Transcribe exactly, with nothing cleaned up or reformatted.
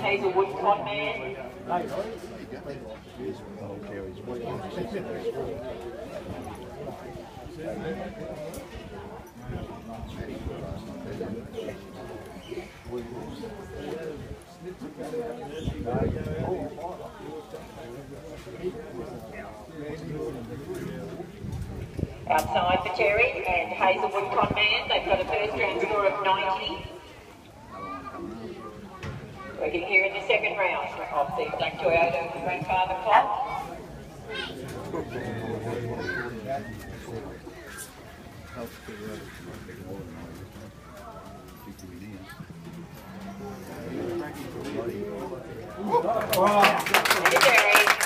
Hazelwood Conman. Outside for Terry and Hazelwood Conman, they've got a first round score of ninety. Working here in the second round of the Black Toyota Grandfather Club. And Terry.